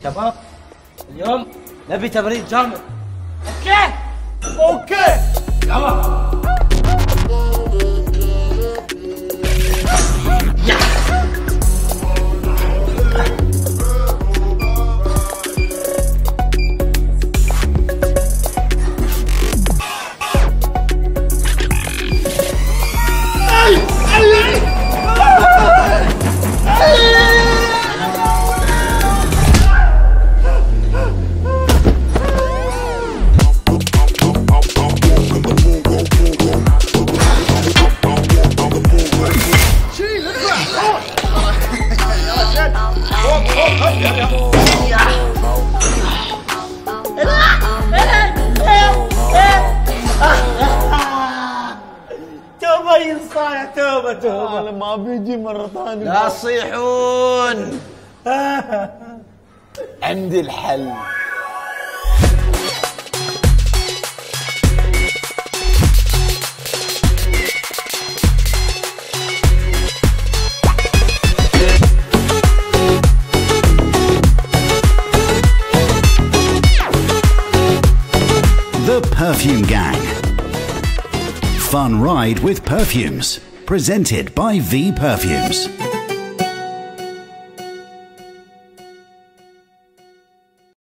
شباب اليوم نبي تمرين جامد. اوكي اوكي يلا. توبة ينصايا توبة أنا ما بيجي مرة ثانية. لا تصيحون. عندي الحل. The Perfume Gang. Fun ride with perfumes. Presented by V Perfumes.